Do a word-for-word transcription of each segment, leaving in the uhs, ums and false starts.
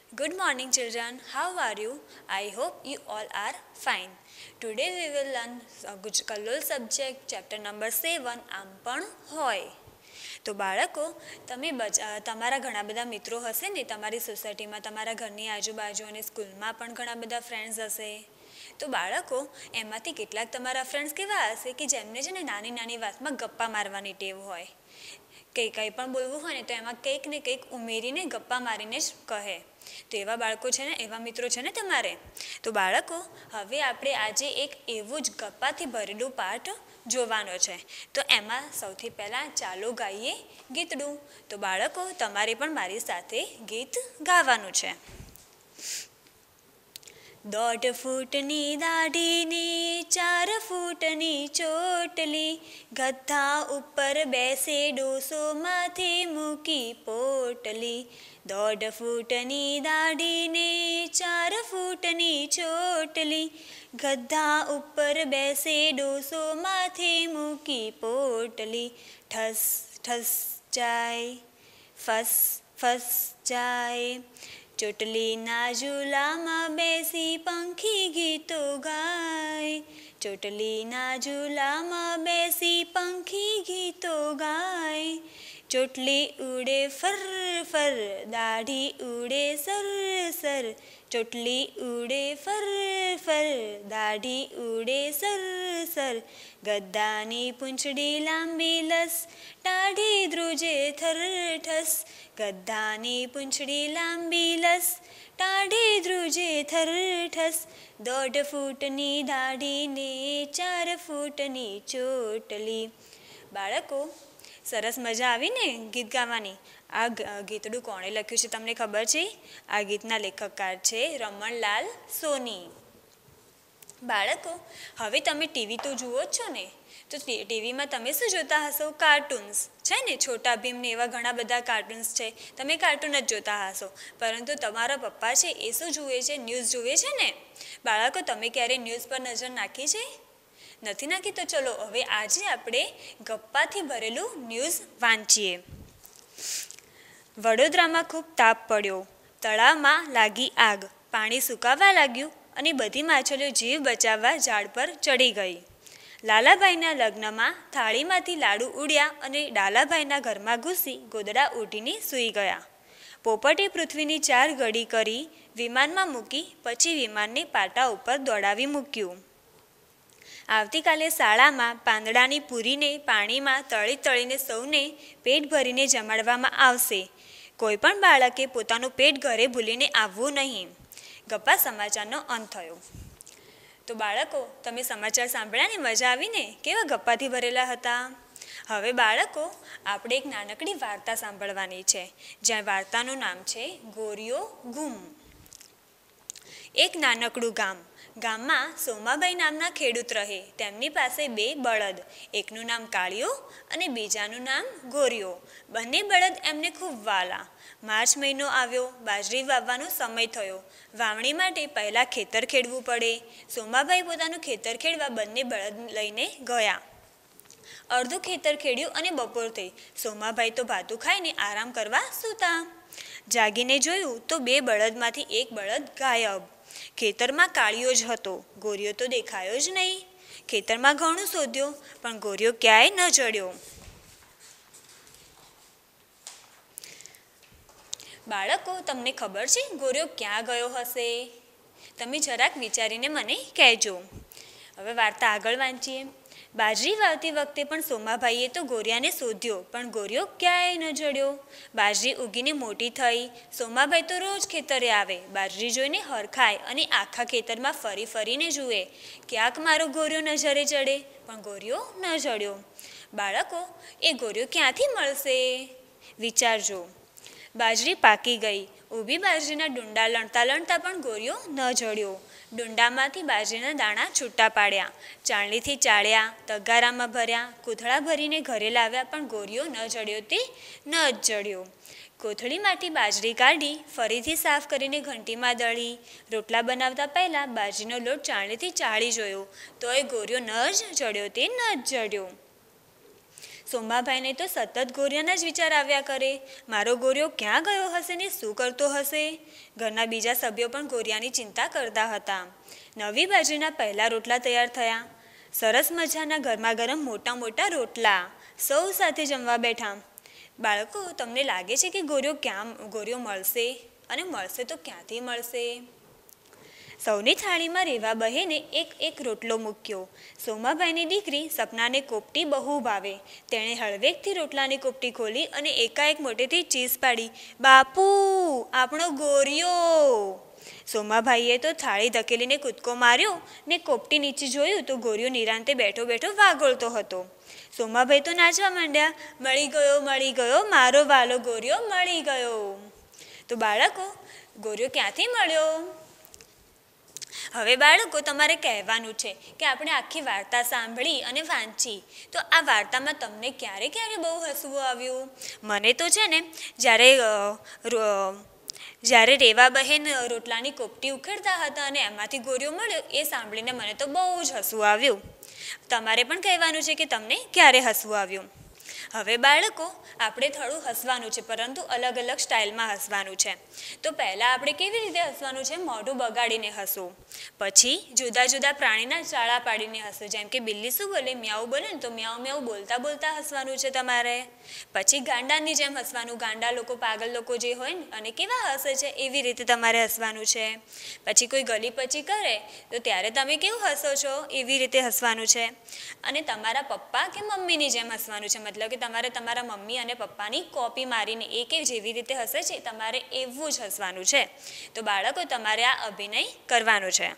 Good morning, children. How are you? I hope you all are fine. Today we will learn a Guj- Kallol subject, chapter number seven, આમ પણ હોય. તો બાળકો તમે બજ- અ, તમારા ઘણા બધા મિત્રો હશે ને તમારી સોસાયટીમાં, તમારા ઘરની આજુબાજુ અને સ્કૂલમાં પણ ઘણા બધા ફ્રેન્ડ્સ હશે. તો બાળકો એમાંથી કેટલાક તમારા ફ્રેન્ડ્સ કેવા હશે કે જેમને છે ને નાની નાની વાતમાં ગપ્પા મારવાની ટેવ હોય. કંઈ કંઈ પણ બોલવું હોય ને તો એમાં કંઈક ને કંઈક ઉમેરીને ગપ્પા મારીને જ કહે. તો એવા બાળકો છે ને, એવા મિત્રો છે ને તમારે. તો બાળકો હવે આપણે આજે એક એવું જ ગપ્પાથી ભરેલું પાઠ જોવાનો છે. તો એમાં સૌથી પહેલાં ચાલો ગાઈએ ગીતડું. તો બાળકો તમારે પણ મારી સાથે ગીત ગાવાનું છે. દોઢ ફૂટની દાઢીની ચાર ફૂટની ચોટલી, ગધા ઉપર બેસે ડોસો માથે મૂકી પોટલી. દોઢ ફૂટની દાઢીને ચાર ફૂટની ચોટલી, ગધા ઉપર બેસે ડોસો માથે મૂકી પોટલી. ઠસ ઠસ જાય, ફસ ફસ જાય, ચોટલીના ઝૂલામાં બેસી પંખી ગીતો ગાય. ચોટલીના ઝૂલામાં બેસી પંખી ગીતો ગાય. ચોટલી ઉડે ફર ફર, દાઢી ઉડે સર સર. ચોટલી ઉડે ફર ફર, દાઢી ઉડે સર સર. ગધાની પૂંછડી લાંબી લસ, દાઢી ધ્રુજે થર ઠસ. ગધાની પૂંછડી લાંબી લસ, દાઢી ધ્રુજે થર ઠસ. દોઢ ફૂટની દાઢીને ચાર ફૂટની ચોટલી. બાળકો સરસ મજા આવી ને ગીત ગાવાની. આ ગીતડું કોણે લખ્યું છે તમને ખબર છે? આ ગીતના લેખકકાર છે રમણલાલ સોની. બાળકો હવે તમે ટીવી તો જુઓ જ છો ને, તો ટીવીમાં તમે શું જોતા હશો? કાર્ટૂન્સ છે ને, છોટા ભીમ ને એવા ઘણા બધા કાર્ટૂન્સ છે. તમે કાર્ટૂન જ જોતા હશો, પરંતુ તમારા પપ્પા છે એ શું જુએ છે? ન્યૂઝ જુએ છે ને. બાળકો તમે ક્યારે ન્યૂઝ પર નજર નાખી છે? નથી નાખી? તો ચલો હવે આજે આપણે ગપ્પાથી ભરેલું ન્યૂઝ વાંચીએ. વડોદરામાં ખૂબ તાપ પડ્યો, તળાવમાં લાગી આગ, પાણી સુકાવા લાગ્યું અને બધી માછલીઓ જીવ બચાવવા ઝાડ પર ચડી ગઈ. લાલાભાઈના લગ્નમાં થાળીમાંથી લાડુ ઉડ્યા અને ડાલાભાઈના ઘરમાં ઘૂસી ગોદડા ઉઠીને સૂઈ ગયા. પોપટે પૃથ્વીની ચાર ઘડી કરી વિમાનમાં મૂકી, પછી વિમાનને પાટા ઉપર દોડાવી મૂક્યું. આવતીકાલે શાળામાં પાંદડાની પૂરીને પાણીમાં તળી તળીને સૌને પેટ ભરીને જમાડવામાં આવશે. કોઈ પણ બાળકે પોતાનું પેટ ઘરે ભૂલીને આવવું નહીં. ગપ્પા સમાચારનો અંત થયો. તો બાળકો તમે સમાચાર સાંભળ્યા ને, મજા આવી ને? કેવા ગપ્પાથી ભરેલા હતા. હવે બાળકો આપણે એક નાનકડી વાર્તા સાંભળવાની છે, જ્યાં વાર્તાનું નામ છે ગોરીઓ ગુમ. એક નાનકડું ગામ. ગામમાં સોમાભાઈ નામના ખેડૂત રહે. તેમની પાસે બે બળદ, એકનું નામ કાળિયો અને બીજાનું નામ ગોરીયો. બંને બળદ એમને ખૂબ વાલા. માર્ચ મહિનો આવ્યો, બાજરી વાવવાનો સમય થયો. વાવણી માટે પહેલાં ખેતર ખેડવું પડે. સોમાભાઈ પોતાનું ખેતર ખેડવા બંને બળદ લઈને ગયા. અડધું ખેતર ખેડ્યું અને બપોર થઈ. સોમાભાઈ તો ભાતું ખાઈને આરામ કરવા સૂતા. જાગીને જોયું તો બે બળદમાંથી એક બળદ ગાયબ. ખેતરમાં કાળિયો જ હતો, ગોરીયો તો દેખાયો જ નહીં. ખેતરમાં ઘણું શોધ્યો, પણ ગોરીયો ક્યાંય ન જડ્યો. બાળકો તમને ખબર છે ગોરીયો ક્યાં ગયો હશે? તમે જરાક વિચારીને મને કહેજો. હવે વાર્તા આગળ વાંચીએ. બાજરી વાવતી વખતે પણ સોમાભાઈએ તો ગોરિયાને શોધ્યો, પણ ગોરિયો ક્યાંય ન જડ્યો. બાજરી ઉગીને મોટી થઈ. સોમાભાઈ તો રોજ ખેતરે આવે, બાજરી જોઈને હરખાય અને આખા ખેતરમાં ફરી ફરીને જુએ, ક્યાંક મારો ગોરિયો નજરે ચડે, પણ ગોરિયો ન જડ્યો. બાળકો એ ગોરિયો ક્યાંથી મળશે? વિચારજો. બાજરી પાકી ગઈ. ઊભી બાજરીના ડુંડા લણતા લણતા પણ ગોરિયો ન જડ્યો. ડુંડામાંથી બાજરીના દાણા છૂટા પાડ્યા, ચાળણીથી ચાળ્યા, તગારામાં ભર્યા, કોથળા ભરીને ઘરે લાવ્યા, પણ ગોરિયો ન જડ્યો તે ન જ જડ્યો. કોથળીમાંથી બાજરી કાઢી ફરીથી સાફ કરીને ઘંટીમાં દળી. રોટલા બનાવતા પહેલાં બાજરીનો લોટ ચાળણીથી ચાળી જોયો, તોય ગોરિયો ન જ જડ્યો તે ન જ જડ્યો. સોમાભાઈને તો સતત ગોરિયાના જ વિચાર આવ્યા કરે. મારો ગોરિયો ક્યાં ગયો હશે ને શું કરતો હશે? ઘરના બીજા સભ્યો પણ ગોરિયાની ચિંતા કરતા હતા. નવી બાજરીના પહેલા રોટલા તૈયાર થયા. સરસ મજાના ગરમા ગરમ મોટા મોટા રોટલા. સૌ સાથે જમવા બેઠા. બાળકો, તમને લાગે છે કે ગોરિયો ક્યાં ગોરિયો મળશે? અને મળશે તો ક્યાંથી મળશે? સૌની થાળીમાં રેવા બહેને એક એક રોટલો મૂક્યો. સોમાભાઈની દીકરી સપનાને કોપટી બહુ ભાવે. તેણે હળવેકથી રોટલાની કોપટી ખોલી અને એકાએક મોટેથી ચીસ પાડી. બાપુ, આપણો ગોરિયો! સોમાભાઈએ તો થાળી ધકેલીને કૂદકો માર્યો ને કોપટી નીચે જોયું તો ગોરિયો નિરાંતે બેઠો બેઠો વાગોળતો હતો. સોમાભાઈ તો નાચવા માંડ્યા. મળી ગયો, મળી ગયો, મારો વાલો ગોરિયો મળી ગયો. તો બાળકો, ગોરિયો ક્યાંથી મળ્યો? હવે બાળકો, તમારે કહેવાનું છે કે આપણે આખી વાર્તા સાંભળી અને વાંચી. તો આ વાર્તામાં તમને ક્યારે ક્યારે બહુ હસવું આવ્યું? મને તો છે ને જ્યારે જ્યારે રેવા બહેન રોટલાની કોપટી ઉખેડતા હતા અને એમાંથી ગોરિયો મળ્યો એ સાંભળીને મને તો બહુ જ હસવું આવ્યું. તમારે પણ કહેવાનું છે કે તમને ક્યારે હસવું આવ્યું. હવે બાળકો, આપણે થોડું હસવાનું છે, પરંતુ અલગ અલગ સ્ટાઇલમાં હસવાનું છે. તો પહેલાં આપણે કેવી રીતે હસવાનું છે? મોઢું બગાડીને હસવું. પછી જુદા જુદા પ્રાણીના ચાળા પાડીને હસવું. જેમ કે બિલ્લી શું બોલે? મ્યાઉ બોલે ને તો મ્યાઉ મ્યાઉ બોલતા બોલતા હસવાનું છે તમારે. પછી ગાંડાની જેમ હસવાનું. ગાંડા લોકો, પાગલ લોકો જે હોય ને અને કેવા હસે છે એવી રીતે તમારે હસવાનું છે. પછી કોઈ ગલી પચી કરે તો ત્યારે તમે કેવું હસો છો એવી રીતે હસવાનું છે. અને તમારા પપ્પા કે મમ્મીની જેમ હસવાનું છે. મતલબ કે તમારે તમારા મમ્મી અને પપ્પાની કોપી મારીને એ કે જેવી રીતે હસે છે તમારે એવું જ હસવાનું છે. તો બાળકો, તમારે આ અભિનય કરવાનો છે.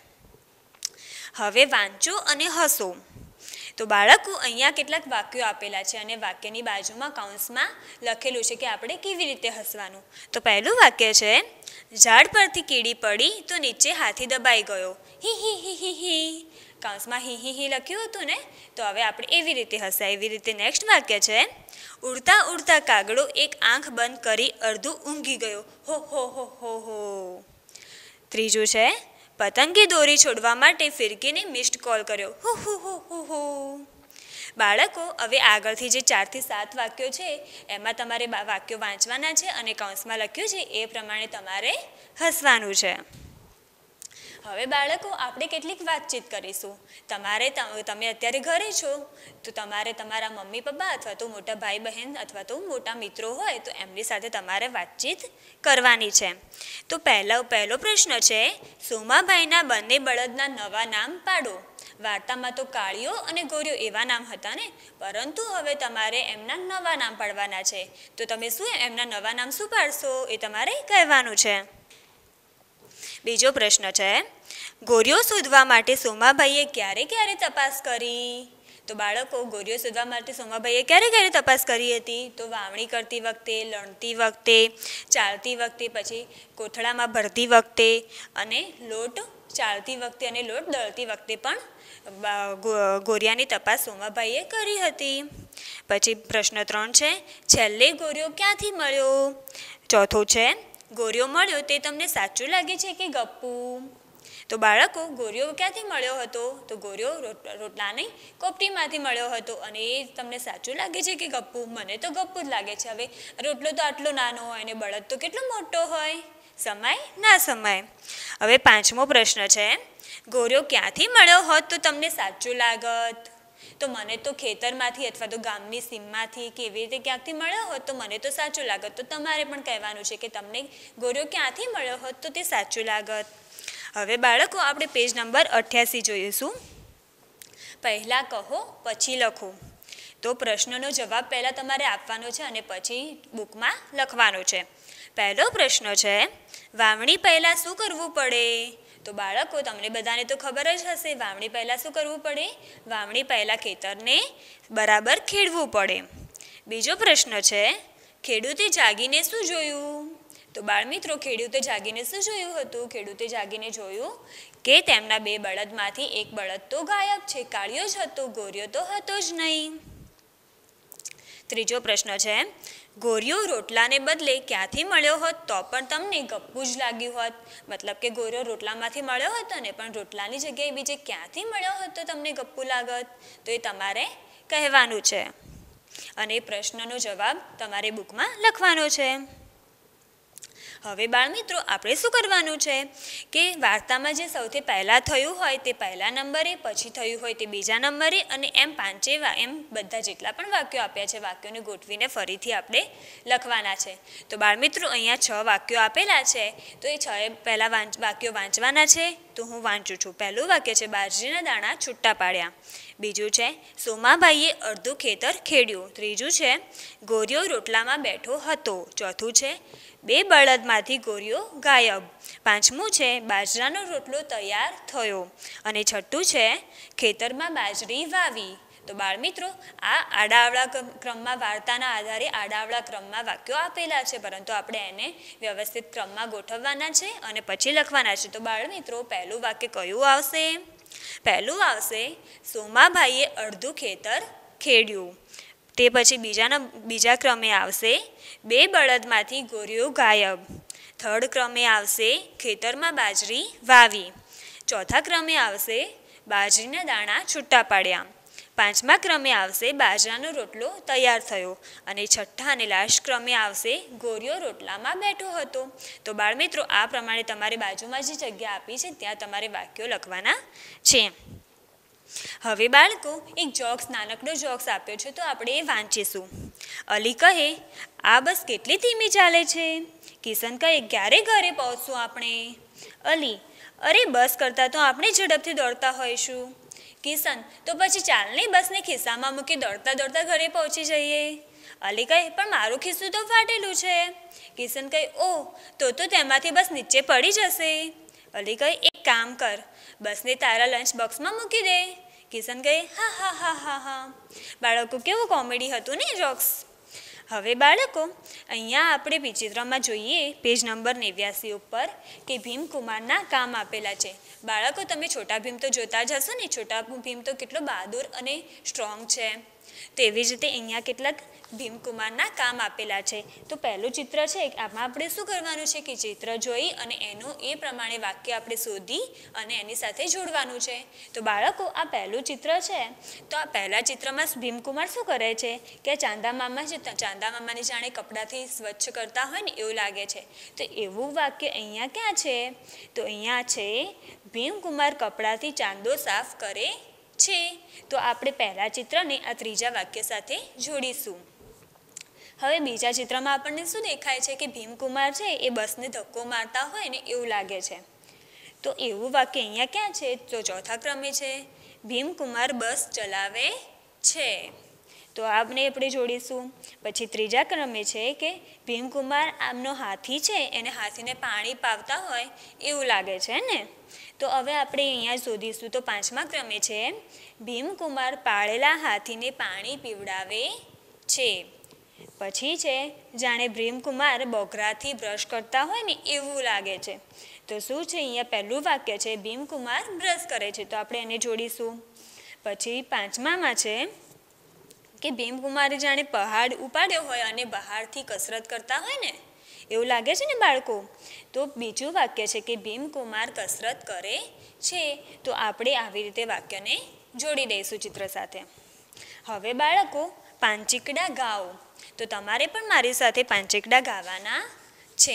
હવે વાંચો અને હસો. તો બાળકો, અહીંયા કેટલાક વાક્યો આપેલા છે અને વાક્યની બાજુમાં કૌંસમાં લખેલું છે કે આપણે કેવી રીતે હસવાનું. તો પહેલું વાક્ય છે, ઝાડ પરથી કીડી પડી તો નીચે હાથી દબાઈ ગયો. હી હી હી હી હી. કૌંસમાં હી હી હી લખ્યું હતું ને, તો હવે આપણે એવી રીતે હસાય. એવી રીતે નેક્સ્ટ વાક્ય છે, ઉડતા ઉડતા કાગડો એક આંખ બંધ કરી અડધું ઊંઘી ગયો. હો હો હો હો હો. ત્રીજું છે, પતંગે દોરી છોડવા માટે ફિરકીને મિસ્ડ કોલ કર્યો. હુ હુ હુ હુ હુ. બાળકો, હવે આગળથી જે ચારથી સાત વાક્યો છે એમાં તમારે વાક્યો વાંચવાના છે અને કૌંસમાં લખ્યું છે એ પ્રમાણે તમારે હસવાનું છે. હવે બાળકો, આપણે કેટલીક વાતચીત કરીશું. તમારે તમે અત્યારે ઘરે છો તો તમારે તમારા મમ્મી પપ્પા અથવા તો મોટા ભાઈ બહેન અથવા તો મોટા મિત્રો હોય તો એમની સાથે તમારે વાતચીત કરવાની છે. તો પહેલો પહેલો પ્રશ્ન છે, સોમાભાઈના બંને બળદના નવા નામ પાડો. વાર્તામાં તો કાળિયો અને ગોરિયો એવા નામ હતા ને, પરંતુ હવે તમારે એમના નવા નામ પાડવાના છે. તો તમે શું એમના નવા નામ શું પાડશો એ તમારે કહેવાનું છે. બીજો પ્રશ્ન છે, ગોરિયો શોધવા માટે સોમાભાઈએ ક્યારે ક્યારે તપાસ કરી? તો બાળકો, ગોરિયો શોધવા માટે સોમાભાઈએ ક્યારે ક્યારે તપાસ કરી હતી? તો વાવણી કરતી વખતે, લણતી વખતે, ચાળતી વખતે, પછી કોથળામાં ભરતી વખતે અને લોટ ચાળતી વખતે અને લોટ દળતી વખતે પણ ગોરિયાની તપાસ સોમાભાઈએ કરી હતી. પછી પ્રશ્ન ત્રણ છે, છેલ્લે ગોરિયો ક્યાંથી મળ્યો? ચોથો છે, ગોરિયો મળ્યો તે તમને સાચું લાગે છે કે ગપ્પુ? તો બાળકો, ગોરિયો ક્યાંથી મળ્યો હતો? તો ગોરિયો રોટલાની કોપટીમાંથી મળ્યો હતો. અને એ તમને સાચું લાગે છે કે ગપ્પુ? મને તો ગપ્પુ જ લાગે છે. હવે રોટલો તો આટલો નાનો હોય અને બળદ તો કેટલો મોટો હોય, સમાય ના સમાય? હવે પાંચમો પ્રશ્ન છે, ગોરિયો ક્યાંથી મળ્યો હોત તો તમને સાચું લાગત? તો મને તો ખેતરમાંથી અથવા તો ગામની સીમમાંથી કે એવી રીતે ક્યાંકથી મળ્યો હોત તો મને તો સાચું લાગત. તો તમારે પણ કહેવાનું છે કે તમને ગોરિયો ક્યાંથી મળ્યો હોત તો તે સાચું લાગત. હવે બાળકો, આપણે પેજ નંબર અઠ્યાસી જોઈશું. પહેલાં કહો પછી લખો. તો પ્રશ્નનો જવાબ પહેલાં તમારે આપવાનો છે અને પછી બુકમાં લખવાનો છે. પહેલો પ્રશ્ન છે, વાવણી પહેલાં શું કરવું પડે? તો બાળકો, તમને બધાને તો ખબર જ હશે, વાવણી પહેલાં શું કરવું પડે? વાવણી પહેલાં ખેતરને બરાબર ખેડવું પડે. બીજો પ્રશ્ન છે, ખેડૂતે જાગીને શું જોયું? તો બાળમિત્રો, ખેડૂતે જાગીને શું જોયું હતું? ખેડૂતે જાગીને જોયું કે તેમના બે બળદમાંથી એક બળદ તો ગાયબ છે, કાળિયો જ હતો, ગોરિયો તો હતો જ નહીં. ત્રીજો પ્રશ્ન છે, ગોરિયો રોટલાને બદલે ક્યાંથી મળ્યો હોત તો પણ તમને ગપ્પુ જ લાગ્યું હોત? મતલબ કે ગોરિયો રોટલામાંથી મળ્યો હતો ને, પણ રોટલાની જગ્યાએ બીજે ક્યાંથી મળ્યો હોત તો તમને ગપ્પુ લાગત? તો એ તમારે કહેવાનું છે. અને પ્રશ્નનો જવાબ તમારે બુકમાં લખવાનો છે. હવે બાળમિત્રો આપણે શું કરવાનું છે કે વાર્તામાં જે સૌથી પહેલાં થયું હોય તે પહેલા નંબરે, પછી થયું હોય તે બીજા નંબરે અને એમ પાંચે એમ બધા જેટલા પણ વાક્યો આપ્યા છે વાક્યોને ગોઠવીને ફરીથી આપણે લખવાના છે. તો બાળમિત્રો અહીંયા છ વાક્યો આપેલા છે, તો એ છ પહેલાં વાંચ વાક્યો વાંચવાના છે. તો હું વાંચું છું. પહેલું વાક્ય છે બાજરીના દાણા છૂટા પાડ્યા. બીજું છે સોમાભાઈએ અડધું ખેતર ખેડ્યું. ત્રીજું છે ગોરીયો રોટલામાં બેઠો હતો. ચોથું છે બે બળદમાંથી ગોરીયો ગાયબ. પાંચમું છે બાજરાનો રોટલો તૈયાર થયો. અને છઠ્ઠું છે ખેતરમાં બાજરી વાવી. તો બાળમિત્રો આ આડાઅવળા ક્રમમાં વાર્તાના આધારે આડાઅવળા ક્રમમાં વાક્યો આપેલા છે, પરંતુ આપણે એને વ્યવસ્થિત ક્રમમાં ગોઠવવાના છે અને પછી લખવાના છે. તો બાળમિત્રો પહેલું વાક્ય કયું આવશે? પહેલું આવશે સોમાભાઈએ અડધું ખેતર ખેડ્યું. તે પછી બીજાના બીજા ક્રમે આવશે બે બળદમાંથી ગોરીયો ગાયબ. થર્ડ ક્રમે આવશે ખેતરમાં બાજરી વાવી. ચોથા ક્રમે આવશે બાજરીના દાણા છૂટા પાડ્યા. પાંચમા ક્રમે આવશે બાજરાનો રોટલો તૈયાર થયો. અને છઠ્ઠા અને લાસ્ટ ક્રમે આવશે ગોરીયો રોટલામાં બેઠો હતો. તો બાળમિત્રો આ પ્રમાણે તમારે બાજુમાં જે જગ્યા આપી છે ત્યાં તમારે વાક્યો લખવાના છે. હવે બાળકો એક જોક્સ નાનકડો જોક્સ આપ્યો છે, તો આપણે એ વાંચીશું. અલી કહે આ બસ કેટલી ધીમી ચાલે છે? કિશન કહે ક્યારે ઘરે પહોંચશું આપણે? અલી અરે બસ કરતાં તો આપણે ઝડપથી દોડતા હોઈશું. કિશન તો પછી ચાલને બસને ખિસ્સામાં મૂકી દોડતા દોડતા ઘરે પહોંચી જઈએ. અલી કહે પણ મારું ખિસ્સું તો ફાટેલું છે. કિશન કહે ઓહ તો તો તેમાંથી બસ નીચે પડી જશે. અલી કહે એક કામ કર, બસને તારા લંચ બોક્સમાં મૂકી દે. કિશન કહે હા હા હા હા હા. બાળકો કેવું કોમેડી હતું ને જોક્સ. હવે બાળકો અહીંયા આપણે વિચિત્રમાં જોઈએ પેજ નંબર નેવ્યાસી ઉપર કે ભીમકુમારના કામ આપેલા છે. બાળકો તમે છોટા ભીમ તો જોતા જ હશો ને. છોટા ભીમ તો કેટલો બહાદુર અને સ્ટ્રોંગ છે. તેવી જ રીતે અહીંયા કેટલાક ભીમકુમારના કામ આપેલા છે. તો પહેલું ચિત્ર છે, આમાં આપણે શું કરવાનું છે કે ચિત્ર જોઈ અને એનું એ પ્રમાણે વાક્ય આપણે શોધી અને એની સાથે જોડવાનું છે. તો બાળકો આ પહેલું ચિત્ર છે. તો આ પહેલા ચિત્રમાં ભીમકુમાર શું કરે છે કે ચાંદા મામા છે, ચાંદા મામાને જાણે કપડાથી સ્વચ્છ કરતા હોય ને એવું લાગે છે. તો એવું વાક્ય અહીંયા ક્યાં છે? તો અહીંયા છે ભીમકુમાર કપડાથી ચાંદો સાફ કરે છે. તો આપણે પહેલા ચિત્રને આ ત્રીજા વાક્ય સાથે જોડીશું. હવે બીજા ચિત્રમાં આપણને શું દેખાય છે કે ભીમકુમાર છે એ બસને ધક્કો મારતા હોય ને એવું લાગે છે. તો એવું વાક્ય અહીંયા ક્યાં છે? તો ચોથા ક્રમે છે ભીમકુમાર બસ ચલાવે છે. તો આપણે આપણે જોડીશું. પછી ત્રીજા ક્રમે છે કે ભીમકુમાર આમનો હાથી છે એને હાથીને પાણી પાવતા હોય એવું લાગે છે ને. તો હવે આપણે અહીંયા શોધીશું. તો પાંચમા ક્રમે છે ભીમકુમાર પાળેલા હાથીને પાણી પીવડાવે છે. પછી છે જાણે ભીમકુમાર બોગરાથી બ્રશ કરતા હોય ને એવું લાગે છે. તો શું છે અહીંયા પહેલું વાક્ય છે ભીમકુમાર બ્રશ કરે છે. તો આપણે એને જોડીશું. પછી પાંચમામાં છે કે ભીમકુમારે જાણે પહાડ ઉપાડ્યો હોય અને બહારથી કસરત કરતા હોય ને એવું લાગે છે ને બાળકો. તો બીજું વાક્ય છે કે ભીમકુમાર કસરત કરે છે. તો આપણે આવી રીતે વાક્યને જોડી દઈશું ચિત્ર સાથે. હવે બાળકો પાંચીકડા ગાઓ. તો તમારે પણ મારી સાથે પાંચીકડા ગાવાના છે.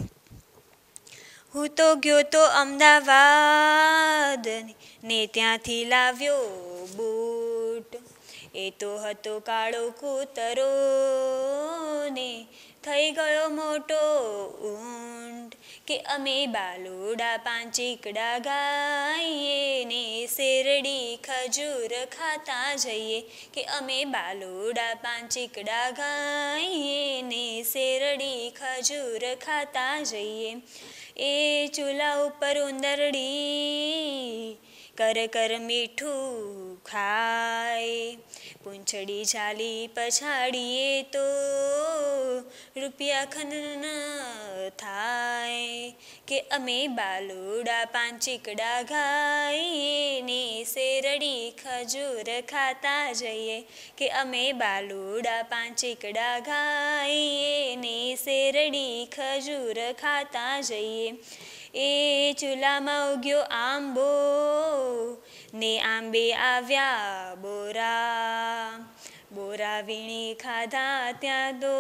હું તો ગયો તો અમદાવાદ ને ત્યાંથી લાવ્યો બૂટ. એ તો હતો કાળો કૂતરો ને થઈ ગયો મોટો ઊંટ. કે અમે બાલુડા પાંચીકડા ગાઈએ ને શેરડી ખજૂર ખાતા જઈએ. કે અમે બાલુડા પાંચીકડા ગાઈએ ને શેરડી ખજૂર ખાતા જઈએ. એ ચૂલા ઉપર ઉંદરડી કર કર મીઠું ખાય. પૂંછડી ઝાલી પછાડીએ તો રૂપિયા ખન થાય. કે અમે બાલુડા પાંચીકડા ગાઈએ ને શેરડી ખજૂર ખાતા જઈએ. કે અમે બાલુડા પાંચીકડા ગાઈએ ને શેરડી ખજૂર ખાતા જઈએ. એ ચૂલામાં ઉગ્યો આંબો ને આંબે આવ્યા બોરા. બોરા વીણી ખાધા ત્યાં તો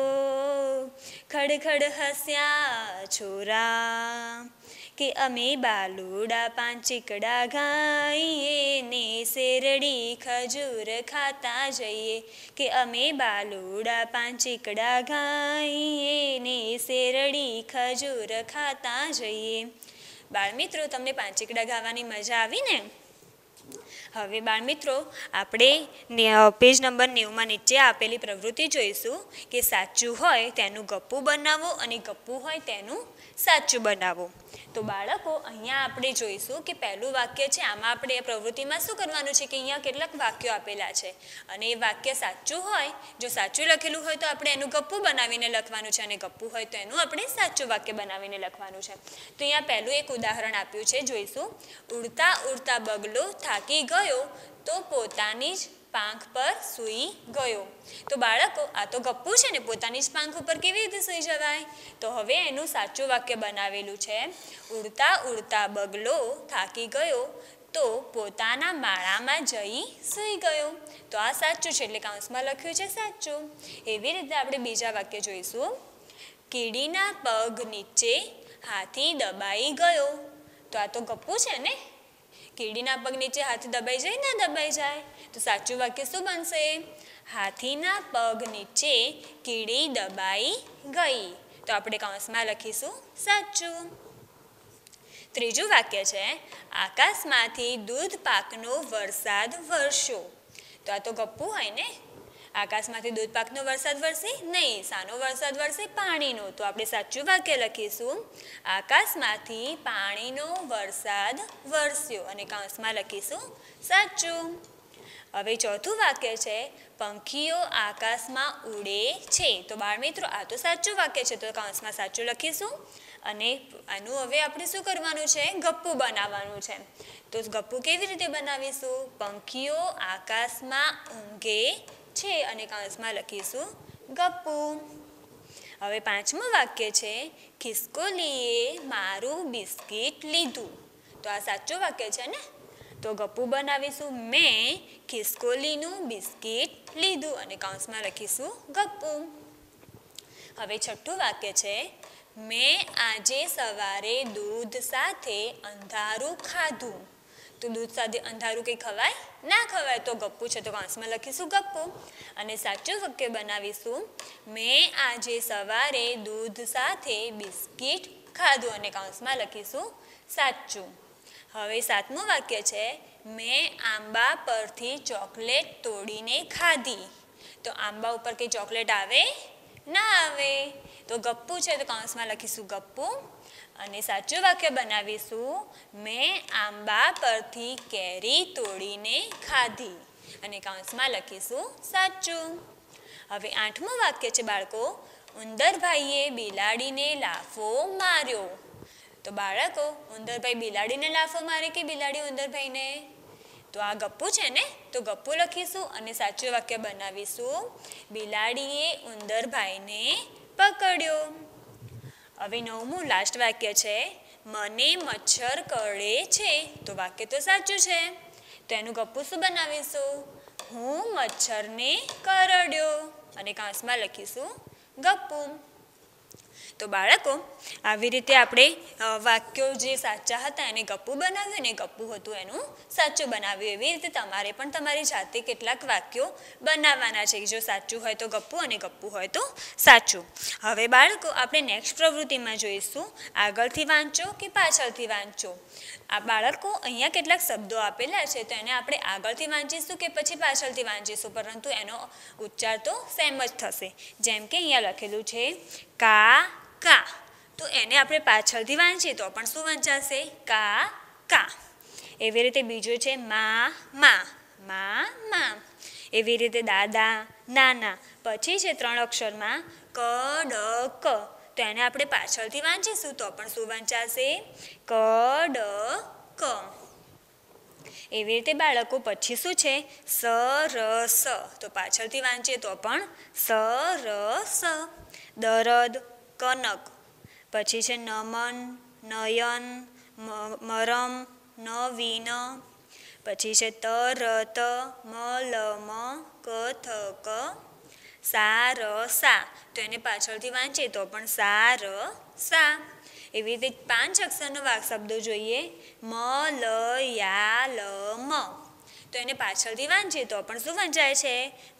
ખડખડ હસ્યા છોરા કે અમે બાલુડા પાંચીકડા ગાઈએ ને શેરડી ખજૂર ખાતા જઈએ કે અમે બાલુડા પાંચીકડા ગાઈએ ને શેરડી ખજૂર ખાતા જઈએ. બાળમિત્રો, તમને પાંચીકડા ગાવાની મજા આવી ને? હવે બાળમિત્રો, આપણે પેજ નંબર નેવુંમાં નીચે આપેલી પ્રવૃત્તિ જોઈશું કે સાચું હોય તેનું ગપ્પું બનાવો અને ગપ્પું હોય તેનું સાચું બનાવો. તો બાળકો, અહીંયા આપણે જોઈશું કે પહેલું વાક્ય છે. આમાં આપણે એ પ્રવૃત્તિમાં શું કરવાનું છે કે અહીંયા કેટલાક વાક્યો આપેલા છે અને એ વાક્ય સાચું હોય, જો સાચું લખેલું હોય તો આપણે એનું ગપ્પું બનાવીને લખવાનું છે અને ગપ્પું હોય તો એનું આપણે સાચું વાક્ય બનાવીને લખવાનું છે. તો અહીંયા પહેલું એક ઉદાહરણ આપ્યું છે, જોઈશું. ઉડતા ઉડતા બગલો થાકી ગયો તો પોતાની જ પાંખ પર સૂઈ ગયો. તો બાળકો, આ તો ગપ્પું છે ને, પોતાની જ પાંખ ઉપર કેવી રીતે સૂઈ જવાય? તો હવે એનું સાચું વાક્ય બનાવેલું છે. ઉડતા ઉડતા બગલો થાકી ગયો તો પોતાના માળામાં જઈ સૂઈ ગયો. તો આ સાચું છે, એટલે કાઉન્સમાં લખ્યું છે સાચું. એવી રીતે આપણે બીજા વાક્ય જોઈશું. કીડીના પગ નીચે હાથી દબાઈ ગયો. તો આ તો ગપ્પું છે ને, કીડીના પગ નીચે હાથી દબાઈ જાય ના દબાઈ જાય? તો સાચું વાક્ય શું બનશે? હાથીના પગ નીચે કીડી દબાઈ ગઈ. તો આપણે કૌંસમાં લખીશું સાચું. ત્રીજું વાક્ય છે, આકાશમાંથી દૂધ પાકનો વરસાદ વરસ્યો. તો આ તો ગપ્પું હોય ને, આકાશમાંથી દૂધ પાકનો વરસાદ વરસે નહીં, શાનો વરસાદ વરસે? પાણીનો. તો આપણે સાચું વાક્ય લખીશું, આકાશમાંથી પાણીનો વરસાદ વરસ્યો અને કૌંસમાં લખીશું સાચું. હવે ચોથું વાક્ય છે, પંખીઓ આકાશમાં ઉડે છે. તો બાળમિત્રો, આ તો સાચું વાક્ય છે, તો કૌંસમાં સાચું લખીશું અને આનું હવે આપણે શું કરવાનું છે? ગપ્પું બનાવવાનું છે. તો ગપ્પું કેવી રીતે બનાવીશું? પંખીઓ આકાશમાં ઊંઘે છે અને કૌંસમાં લખીશું ગપ્પું. હવે પાંચમું વાક્ય છે, ખિસકોલીએ મારું બિસ્કિટ લીધું. તો આ સાચું વાક્ય છે ને, તો ગપ્પું બનાવીશું, મેં ખિસકોલીનું બિસ્કિટ લીધું અને કૌંસમાં લખીશું ગપ્પું. હવે છઠ્ઠું વાક્ય છે, મેં આજે સવારે દૂધ સાથે અંધારું ખાધું. તો દૂધ સાથે અંધારું કંઈ ખવાય ના ખવાય? તો ગપ્પું છે, તો કૌંસમાં લખીશું ગપ્પું અને સાચું વાક્ય બનાવીશું, મેં આજે સવારે દૂધ સાથે બિસ્કિટ ખાધું અને કૌંસમાં લખીશું સાચું. હવે સાતમું વાક્ય છે, મેં આંબા પરથી ચોકલેટ તોડીને ખાધી. તો આંબા ઉપર કંઈ ચોકલેટ આવે ના આવે? તો ગપ્પું છે, તો કૌંસમાં લખીશું ગપ્પું અને સાચું વાક્ય બનાવીશું, મેં આંબા પરથી કેરી તોડીને ખાધી અને કૌંસમાં લખીશું સાચું. હવે આઠમું વાક્ય છે બાળકો, ઉંદરભાઈએ બિલાડીને લાફો માર્યો. તો બાળકો, ઉંદરભાઈ બિલાડીને લાફો મારે કે બિલાડી ઉંદરભાઈને? તો આ ગપ્પું છે ને, તો ગપ્પું લખીશું અને સાચું વાક્ય બનાવીશું, બિલાડીએ ઉંદરભાઈને પકડ્યો. હવે નવમું લાસ્ટ વાક્ય છે, મને મચ્છર કરડે છે. તો વાક્ય તો સાચું છે, તો એનું ગપ્પું શું બનાવીશું? હું મચ્છરને કરડ્યો અને કૌંસમાં લખીશું ગપ્પું. તો બાળકો, આવી રીતે આપણે વાક્યો જે સાચા હતા એને ગપ્પું બનાવ્યું ને ગપ્પું હતું એનું સાચું બનાવ્યું. એવી રીતે તમારે પણ તમારી જાતે કેટલાક વાક્યો બનાવવાના છે, જો સાચું હોય તો ગપ્પું અને ગપ્પું હોય તો સાચું. હવે બાળકો, આપણે નેક્સ્ટ પ્રવૃત્તિમાં જોઈશું, આગળથી વાંચો કે પાછળથી વાંચો. આ બાળકો, અહીંયા કેટલાક શબ્દો આપેલા છે, તો એને આપણે આગળથી વાંચીશું કે પછી પાછળથી વાંચીશું, પરંતુ એનો ઉચ્ચાર તો સેમ જ થશે. જેમ કે અહીંયા લખેલું છે કા કા, તો એને આપણે પાછળથી વાંચીએ તો પણ શું વંચાશે? કા કા. એવી રીતે બીજું છે મા મા, મા મા. એવી રીતે દાદા નાના. પછી છે ત્રણ અક્ષરમાં ક ડ ક, તો એને આપણે પાછળથી વાંચીશું તો પણ શું વંચાશે? ક ડ ક. એવી રીતે બાળકો, પછી શું છે? સ ર સ, તો પાછળથી વાંચીએ તો પણ સ ર સ. દરદ કનક. પછી છે નમન નયન મરમ નવીન. પછી છે તરત, મલમ, કથક, સારસા. તો એને પાછળથી વાંચીએ તો પણ સારસા. એવી રીતે પાંચ અક્ષરનો શબ્દો જોઈએ. મલયાલમ. તો એને પાછળથી વાંચીએ તો પણ શું વંચાય છે?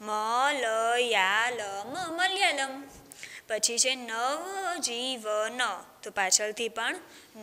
મલયાલમ, મલયાલમ. પછી છે નવજીવન. તો પાછળથી પણ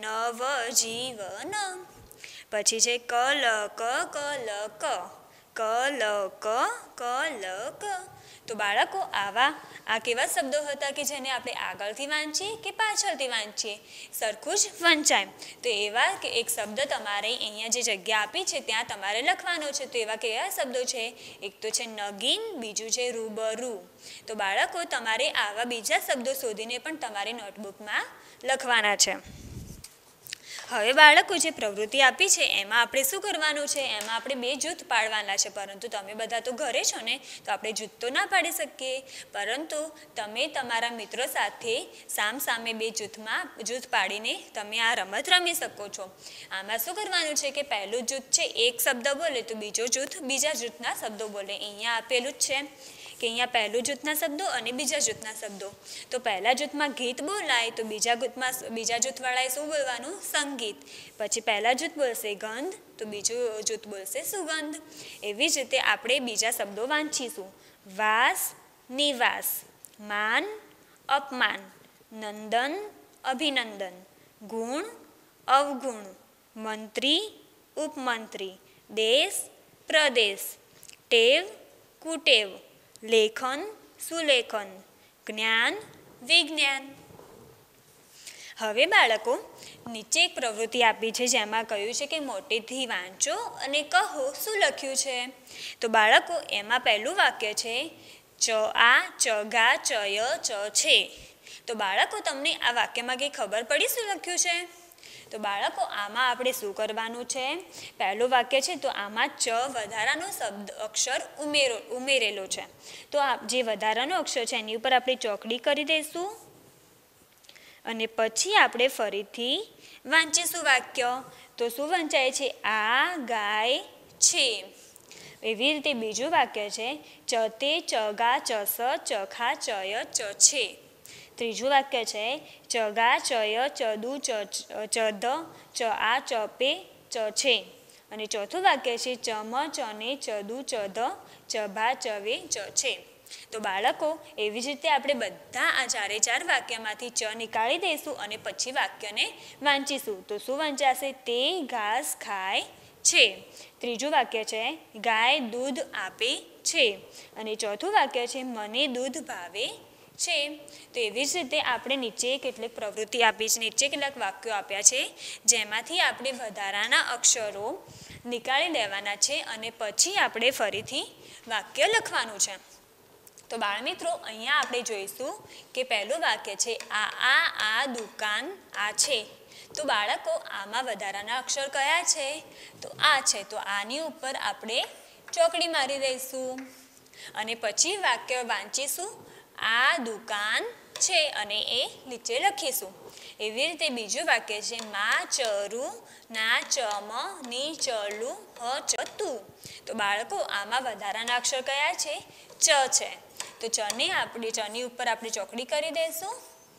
નવજીવન. પછી છે કલક, કલક, કલક, કલક. તો બાળકો આવા આ કેવા શબ્દો હતા કે જેને આપણે આગળથી વાંચીએ કે પાછળથી વાંચીએ સરખું જ વંચાય. તો એવા કે એક શબ્દ તમારે અહીંયા જે જગ્યા આપી છે ત્યાં તમારે લખવાનો છે. તો એવા કેવા શબ્દો છે? એક તો છે નગીન, બીજું છે રૂબરૂ. તો બાળકો તમારે આવા બીજા શબ્દો શોધીને પણ તમારી નોટબુકમાં લખવાના છે. હવે બાળકો જે પ્રવૃત્તિ આપી છે એમાં આપણે શું કરવાનું છે? એમાં આપણે બે જૂથ પાડવાના છે. પરંતુ તમે બધા તો ઘરે છો ને, તો આપણે જૂથ તો ના પાડી શકીએ. પરંતુ તમે તમારા મિત્રો સાથે સામ સામે બે જૂથમાં જૂથ પાડીને તમે આ રમત રમી શકો છો. આમાં શું કરવાનું છે કે પહેલું જૂથ છે એક શબ્દ બોલે તો બીજો જૂથ બીજા જૂથના શબ્દો બોલે. અહીંયા આપેલું જ છે કે અહીંયા પહેલું જૂથના શબ્દો અને બીજા જૂથના શબ્દો. તો પહેલા જૂથમાં ગીત બોલાય તો બીજા જૂથમાં બીજા જૂથવાળાએ શું બોલવાનું? સંગીત. પછી પહેલા જૂથ બોલશે ગંધ તો બીજું જૂથ બોલશે સુગંધ. એવી જ રીતે આપણે બીજા શબ્દો વાંચીશું. વાસ, નિવાસ, માન, અપમાન, નંદન, અભિનંદન, ગુણ, અવગુણ, મંત્રી, ઉપમંત્રી, દેશ, પ્રદેશ, ટેવ, કુટેવ, લેખન, સુલેખન, જ્ઞાન, વિજ્ઞાન. હવે બાળકો નીચે એક પ્રવૃત્તિ આપી છે જેમાં કહ્યું છે કે મોટેથી વાંચો અને કહો શું લખ્યું છે. તો બાળકો એમાં પહેલું વાક્ય છે ચ આ ચગા ચય ચ છે. તો બાળકો તમને આ વાક્યમાં કંઈ ખબર પડી શું લખ્યું છે? તો બાળકો આમાં આપણે શું કરવાનું છે? પહેલું વાક્ય છે તો આમાં ચ વધારાનો શબ્દ અક્ષર ઉમેરો ઉમેરેલો છે. તો આ જે વધારાનો અક્ષર છે એની ઉપર આપણે ચોકડી કરી દઈશું અને પછી આપણે ફરીથી વાંચીશું વાક્ય. તો શું વંચાય છે? આ ગાય છે. એવી રીતે બીજું વાક્ય છે ચતે ચગા ચસ ચખા ચય ચ છે. ત્રીજું વાક્ય છે ચગા ચય ચદુ ચદ ચ આ ચપે ચ છે. અને ચોથું વાક્ય છે ચમ ચને ચદુ ચદ ચભા ચવે ચ છે. તો બાળકો એવી જ રીતે આપણે બધા આ ચારે ચાર વાક્યમાંથી ચ નીકાળી દઈશું અને પછી વાક્યને વાંચીશું. તો શું વંચાશે? તે ઘાસ ખાય છે. ત્રીજું વાક્ય છે ગાય દૂધ આપે છે. અને ચોથું વાક્ય છે મને દૂધ ભાવે છે. તો એવી જ રીતે આપણે નીચે કેટલીક પ્રવૃત્તિ આપી છે, નીચે કેટલાક વાક્યો આપ્યા છે જેમાંથી આપણે વધારાના અક્ષરો નીકાળી લેવાના છે અને પછી આપણે ફરીથી વાક્ય લખવાનું છે. તો બાળમિત્રો અહીંયા આપણે જોઈશું કે પહેલું વાક્ય છે આ આ આ દુકાન આ છે. તો બાળકો આમાં વધારાના અક્ષર કયા છે? તો આ છે. તો આની ઉપર આપણે ચોકડી મારી દઈશું અને પછી વાક્ય વાંચીશું. આ દુકાન છે અને એ નીચે લખીશું. એવી રીતે બીજું વાક્ય છે મા ચરું ના ચમ ની ચલું હ ચતું. તો બાળકો આમાં વધારાના અક્ષર કયા છે? ચ છે. તો ચને આપણે ચની ઉપર આપણે ચોકડી કરી દઈશું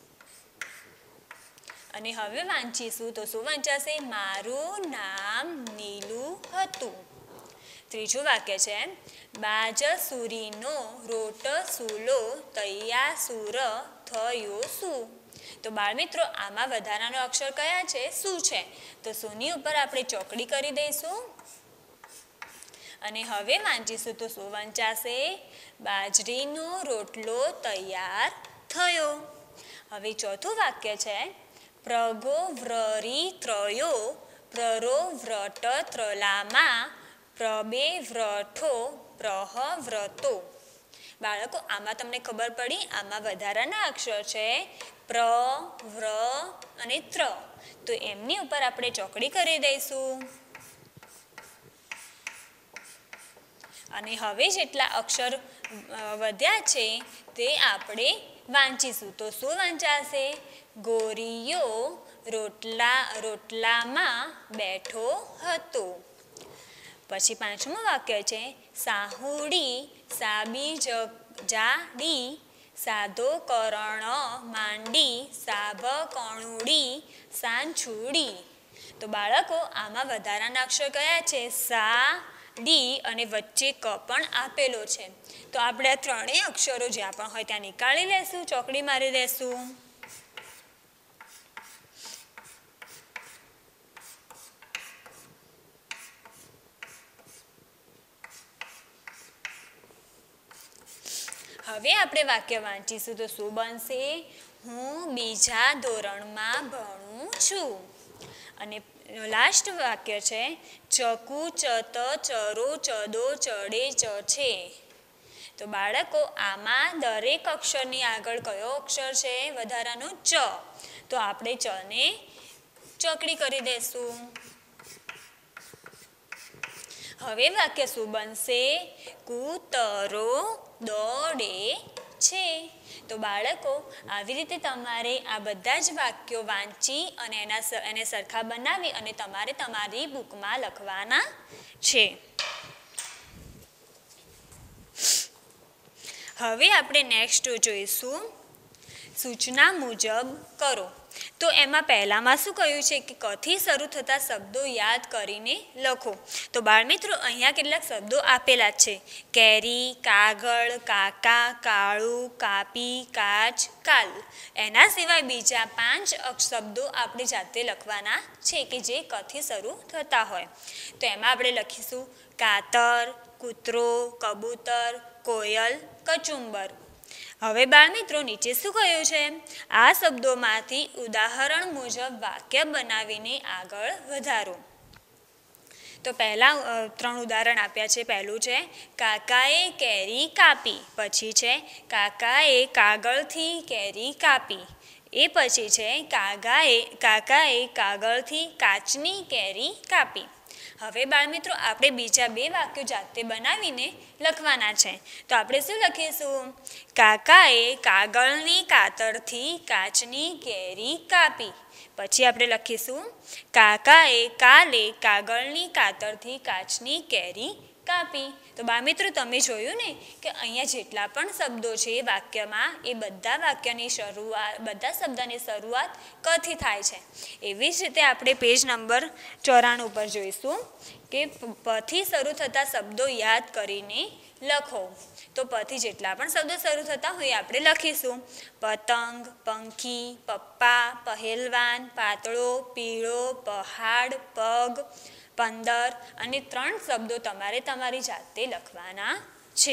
અને હવે વાંચીશું. તો શું વંચાશે? મારું નામ નીલું હતું. ત્રીજું વાક્ય છે બાજસુરીનો રોટ સૂલો તૈયા સુર થયો શું. તો બાળમિત્રો આમાં વધારાનો અક્ષર કયા છે? શું છે. તો સુની ઉપર આપણે ચોકડી કરી દઈશું અને હવે વાંચીશું. તો શું વંચાશે? બાજરીનો રોટલો તૈયાર થયો. હવે ચોથું વાક્ય છે પ્રગો વ્રરી ત્રયો પ્રરો વ્રટ ત્રલામાં પ્રબે વ્રઠો પ્રહ વ્રતો. બાળકો આમાં તમને ખબર પડી? આમાં વધારાના અક્ષર છે પ્ર, વ્ર અને ત્ર. તો એમની ઉપર આપણે ચોકડી કરી દઈશું અને હવે જેટલા અક્ષર વધ્યા છે તે આપણે વાંચીશું. તો શું વંચાશે? ગોરીયો રોટલા રોટલામાં બેઠો હતો. પછી પાંચમું વાક્ય છે સાહુડી સાબી જાડી સાધો કરણ માંડી સાભ કણુડી સાંછુડી. તો બાળકો આમાં વધારાના અક્ષર કયા છે? સા, ડી અને વચ્ચે ક પણ આપેલો છે. તો આપણે આ ત્રણેય અક્ષરો જ્યાં પણ હોય ત્યાં નીકાળી લેશું, ચોકડી મારી દેશું. હવે આપણે વાક્ય વાંચીશું તો શું બનશે? હું બીજા ધોરણમાં ભણું છું. અને લાસ્ટ વાક્ય છે ચકુ ચત ચરો ચદો ચડે ચ છે. તો બાળકો આમાં દરેક અક્ષરની આગળ કયો અક્ષર છે? વધારાનો ચ. તો આપણે ચ ને ચોકડી કરી દેશું. હવે વાક્ય શું બનશે? કૂતરો દોડે છે. તો બાળકો આવી રીતે તમારે આ બધા જ વાક્યો વાંચી અને એના એને સરખા બનાવી અને તમારે તમારી બુકમાં લખવાના છે. હવે આપણે નેક્સ્ટ જોઈશું સૂચના મુજબ કરો. તો એમાં પહેલામાં શું કહ્યું છે કે કથી શરૂ થતા શબ્દો યાદ કરીને લખો. તો બાળમિત્રો અહીંયા કેટલાક શબ્દો આપેલા છે કેરી, કાગળ, કાકા, કાળું, કાપી, કાચ, કાલ. એના સિવાય બીજા પાંચ શબ્દો આપણે જાતે લખવાના છે કે જે કથી શરૂ થતા હોય. તો એમાં આપણે લખીશું કાતર, કૂતરો, કબૂતર, કોયલ, કચુંબર. હવે બાળમિત્રો નીચે શું કહ્યું છે? આ શબ્દોમાંથી ઉદાહરણ મુજબ વાક્ય બનાવીને આગળ વધારો. તો પહેલાં ત્રણ ઉદાહરણ આપ્યા છે. પહેલું છે કાકાએ કેરી કાપી. પછી છે કાકાએ કાગળથી કેરી કાપી. એ પછી છે કાગાએ કાકાએ કાગળથી કાચની કેરી કાપી. હવે બાળમિત્રો આપણે બીજા બે વાક્યો જાતે બનાવીને લખવાના છે. તો આપણે શું લખીશું? કાકાએ કાગળની કાતરથી કાચની કેરી કાપી. પછી આપણે લખીશું કાકાએ કાલે કાગળની કાતરથી કાચની કેરી કાપી. તો બાળમિત્રો તમે જોયું ને કે અહીંયા જેટલા પણ શબ્દો છે વાક્યમાં એ બધા વાક્યની શરૂઆત બધા શબ્દની શરૂઆત કથી થાય છે. એવી જ રીતે આપણે પેજ નંબર ચોરાણું ઉપર જોઈશું કે પથી શરૂ થતા શબ્દો યાદ કરીને લખો. તો પથી જેટલા પણ શબ્દો શરૂ થતા હોય આપણે લખીશું પતંગ, પંખી, પપ્પા, પહેલવાન, પાતળો, પીળો, પહાડ, પગ, પંદર અને ત્રણ શબ્દો તમારે તમારી જાતે લખવાના છે.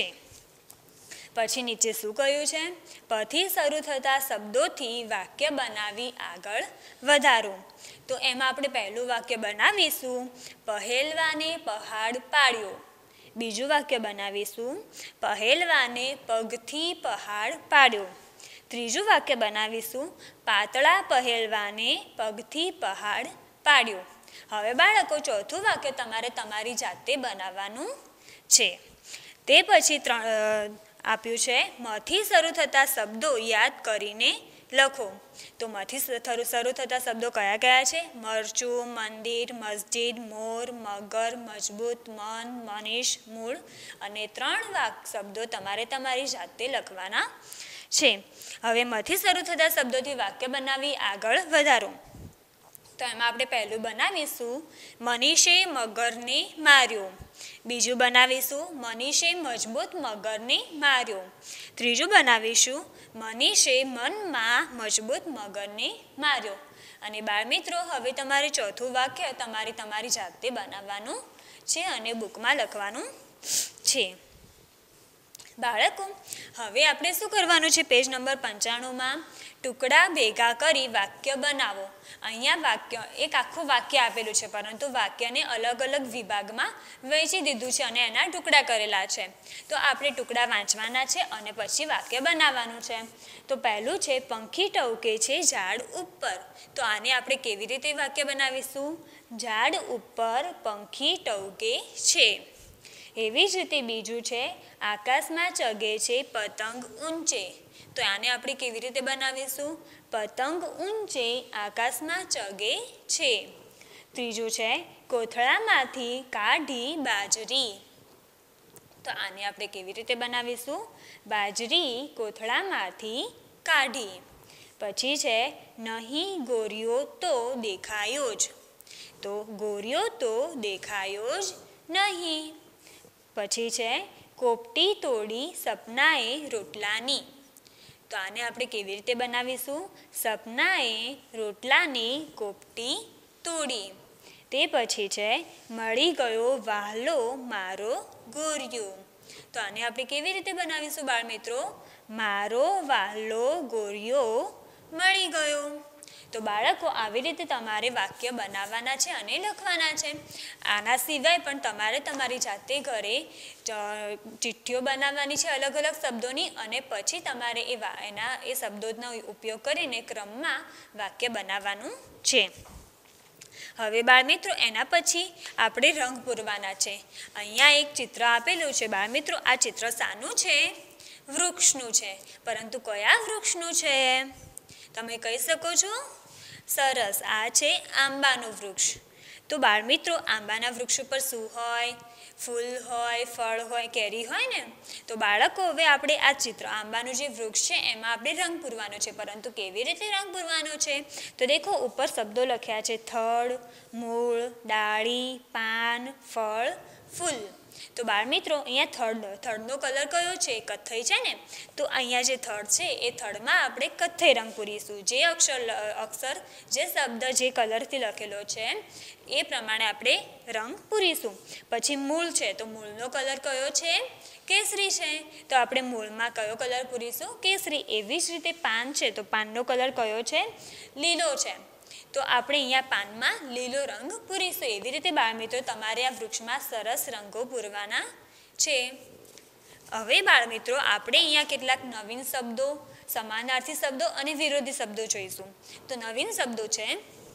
પછી નીચે શું કહ્યું છે? પથી શરૂ થતા શબ્દોથી વાક્ય બનાવી આગળ વધારો. તો એમાં આપણે પહેલું વાક્ય બનાવીશું પહેલવાને પહાડ પાડ્યો. બીજું વાક્ય બનાવીશું પહેલવાને પગથી પહાડ પાડ્યો. ત્રીજું વાક્ય બનાવીશું પાતળા પહેલવાને પગથી પહાડ પાડ્યો. હવે બાળકો ચોથું વાક્ય તમારે તમારી જાતે બનાવવાનું છે. તે પછી ત્રણ આપ્યું છે મથી શરૂ થતા શબ્દો યાદ કરીને લખો. તો મથી શરૂ થતા શબ્દો કયા કયા છે? મરચું, મંદિર, મસ્જિદ, મોર, મગર, મજબૂત, મન, મનીષ, મૂળ અને ત્રણ વાક શબ્દો તમારે તમારી જાતે લખવાના છે. હવે મથી શરૂ થતા શબ્દોથી વાક્ય બનાવી આગળ વધારો. તો એમાં આપણે પહેલું બનાવીશું મનીષે મગરને માર્યો. બીજું બનાવીશું મનીષે મજબૂત મગરને માર્યો. ત્રીજું બનાવીશું મનીષે મનમાં મજબૂત મગરને માર્યો. અને બાળમિત્રો હવે તમારે ચોથું વાક્ય તમારી તમારી જાતે બનાવવાનું છે અને બુકમાં લખવાનું છે. બાળકો હવે આપણે શું કરવાનું છે? પેજ નંબર પંચાણુંમાં ટુકડા ભેગા કરી વાક્ય બનાવો. અહીંયા વાક્ય એક આખું વાક્ય આપેલું છે પરંતુ વાક્યને અલગ અલગ વિભાગમાં વહેંચી દીધું છે અને એના ટુકડા કરેલા છે. તો આપણે ટુકડા વાંચવાના છે અને પછી વાક્ય બનાવવાનું છે. તો પહેલું છે પંખી ટવકે છે ઝાડ ઉપર. તો આને આપણે કેવી રીતે વાક્ય બનાવીશું? ઝાડ ઉપર પંખી ટવકે છે. એવી જ રીતે બીજું છે આકાશમાં ચગે છે પતંગ ઊંચે. તો આને આપણે કેવી રીતે બનાવીશું? પતંગ ઊંચે આકાશમાં ચગે છે. ત્રીજું છે કોથળામાંથી કાઢી બાજરી. તો આને આપણે કેવી રીતે બનાવીશું? બાજરી કોથળામાંથી કાઢી. પછી છે નહીં ગોરિયો તો દેખાયો જ. તો ગોરિયો તો દેખાયો જ નહીં. પછી છે કોપટી તોડી સપનાએ રોટલાની. તો આને આપણે કેવી રીતે બનાવીશું? સપનાએ રોટલાની કોપટી તોડી. તે પછી છે મળી ગયો વહાલો મારો ગોરિયો. તો આને આપણે કેવી રીતે બનાવીશું બાળમિત્રો? મારો વહાલો ગોરિયો મળી ગયો. તો બાળકો આવી રીતે તમારે વાક્ય બનાવવાના છે અને લખવાના છે. આના સિવાય પણ તમારે તમારી જાતે ઘરે ચિઠ્ઠીઓ બનાવવાની છે અલગ અલગ શબ્દોની, અને પછી તમારે એ એના એ શબ્દોનો ઉપયોગ કરીને ક્રમમાં વાક્ય બનાવવાનું છે. હવે બાળમિત્રો એના પછી આપણે રંગ પૂરવાના છે. અહીંયા એક ચિત્ર આપેલું છે બાળમિત્રો. આ ચિત્ર શાનું છે? વૃક્ષનું છે. પરંતુ કયા વૃક્ષનું છે તમે કહી શકો છો? સરસ, આ છે આંબાનું વૃક્ષ. તો બાળમિત્રો આંબાના વૃક્ષ ઉપર શું હોય? ફૂલ હોય, ફળ હોય, કેરી હોય ને. તો બાળકો હવે આપણે આ ચિત્ર આંબાનું જે વૃક્ષ છે એમાં આપણે રંગ પૂરવાનો છે. પરંતુ કેવી રીતે રંગ પૂરવાનો છે? તો દેખો ઉપર શબ્દો લખ્યા છે થડ, મૂળ, ડાળી, પાન, ફળ, ફૂલ. તો બાળમિત્રો અહીંયા થડ થડનો કલર કયો છે? કથ્થઈ છે ને. તો અહીંયા જે થડ છે એ થડમાં આપણે કથ્થઈ રંગ પૂરીશું. જે અક્ષર અક્ષર જે શબ્દ જે કલરથી લખેલો છે એ પ્રમાણે આપણે રંગ પૂરીશું. પછી મૂળ છે. તો મૂળનો કલર કયો છે? કેસરી છે. તો આપણે મૂળમાં કયો કલર પૂરીશું? કેસરી. એવી જ રીતે પાન છે. તો પાનનો કલર કયો છે? લીલો છે. તો આપણે અહીંયા પાનમાં લીલો રંગ પૂરીશું. એવી રીતે બાળમિત્રો તમારે આ વૃક્ષમાં સરસ રંગો પૂરવાના છે. હવે બાળમિત્રો આપણે અહીંયા કેટલાક નવીન શબ્દો, સમાનાર્થી શબ્દો અને વિરોધી શબ્દો જોઈશું. તો નવીન શબ્દો છે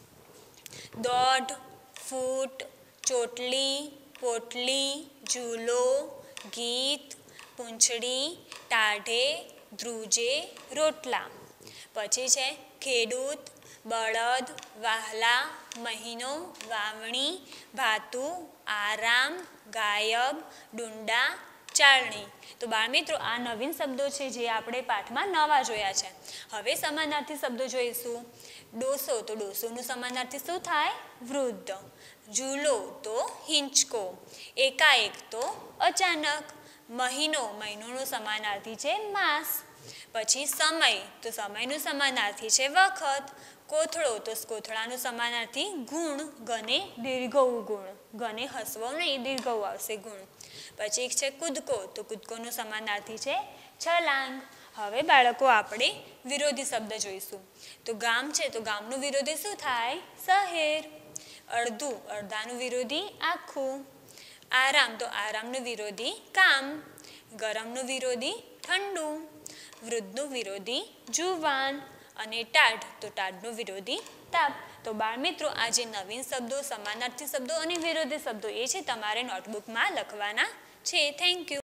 દોઢ, ફૂટ, ચોટલી, પોટલી, ઝૂલો, ગીત, પૂંછડી, ટાઢે, ધ્રુજે, રોટલા. પછી છે ખેડૂત, બળદ, વાહલા, મહિનો, વાવણી, ભાતું, આરામ, ગાયબ, ડુંડા, ચાળણી. તો બાળમિત્રો આ નવીન શબ્દો છે જે આપણે પાઠમાં નવા જોયા છે. હવે સમાનાર્થી શબ્દો જોઈશું. ડોસો. તો ડોસોનું સમાનાર્થી શું થાય? વૃદ્ધ. ઝૂલો તો હિંચકો. એકાએક તો અચાનક. મહિનો. મહિનોનું સમાનાર્થી છે માસ. પછી સમય. તો સમયનું સમાનાર્થી છે વખત. કોથળો. તો કોથળાનું સમાનાર્થી ગુણ. ગને દીર્ઘઉ ગુણ. ગને હસવો નહીં, દીર્ઘઉ આવશે ગુણ. પછી છે કૂદકો. તો કૂદકોનું સમાનાર્થી છે છલાંગ. હવે બાળકો આપણે વિરોધી શબ્દ જોઈશું. તો ગામ છે. તો ગામનું વિરોધી શું થાય? શહેર. અડધું. અડધાનું વિરોધી આખું. આરામ. તો આરામનું વિરોધી કામ. ગરમનું વિરોધી ઠંડુ. વૃદ્ધનું વિરોધી જુવાન. અને ટાઢ. તો ટાઢનું વિરોધી તાપ. તો બાળમિત્રો આ જે નવીન શબ્દો, સમાનાર્થી શબ્દો અને વિરોધી શબ્દો એ છે તમારે નોટબુકમાં લખવાના છે. Thank you.